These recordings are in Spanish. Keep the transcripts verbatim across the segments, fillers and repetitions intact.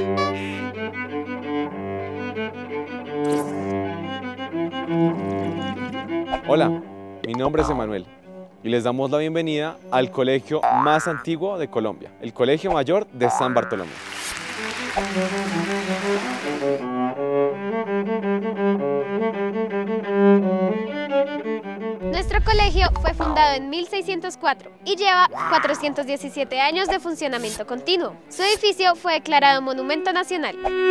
Hola, mi nombre es Emanuel y les damos la bienvenida al colegio más antiguo de Colombia, el Colegio Mayor de San Bartolomé. Nuestro colegio fue fundado en mil seiscientos cuatro y lleva cuatrocientos diecisiete años de funcionamiento continuo. Su edificio fue declarado Monumento Nacional.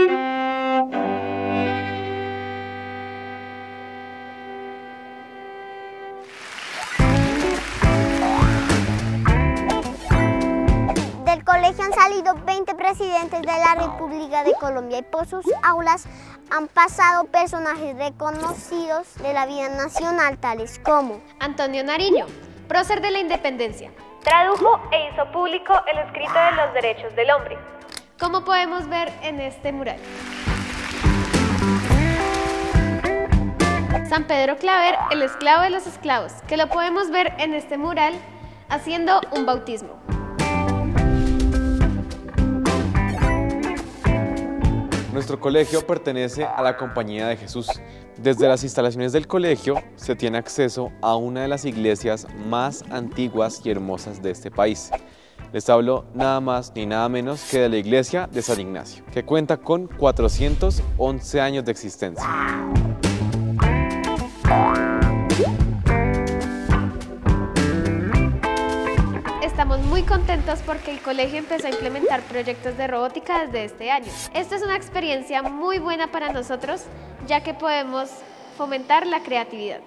Del colegio han salido veinte presidentes de la República de Colombia y por sus aulas han pasado personajes reconocidos de la vida nacional, tales como Antonio Nariño, prócer de la independencia, tradujo e hizo público el escrito de los derechos del hombre, como podemos ver en este mural. San Pedro Claver, el esclavo de los esclavos, que lo podemos ver en este mural haciendo un bautismo. Nuestro colegio pertenece a la Compañía de Jesús. Desde las instalaciones del colegio se tiene acceso a una de las iglesias más antiguas y hermosas de este país. Les hablo nada más ni nada menos que de la iglesia de San Ignacio, que cuenta con cuatrocientos once años de existencia. Estamos muy contentos porque el colegio empezó a implementar proyectos de robótica desde este año. Esto es una experiencia muy buena para nosotros, ya que podemos fomentar la creatividad.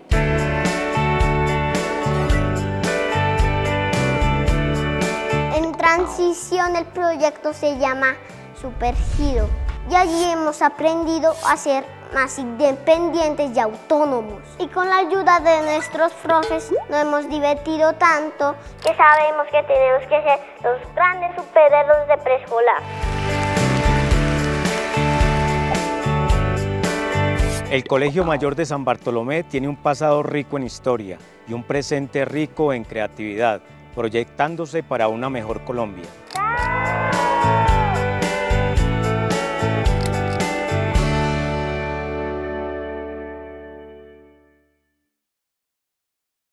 En transición el proyecto se llama Supergiro y allí hemos aprendido a ser más independientes y autónomos. Y con la ayuda de nuestros profes nos hemos divertido tanto que sabemos que tenemos que ser los grandes superhéroes de preescolar. El Colegio Mayor de San Bartolomé tiene un pasado rico en historia y un presente rico en creatividad, proyectándose para una mejor Colombia.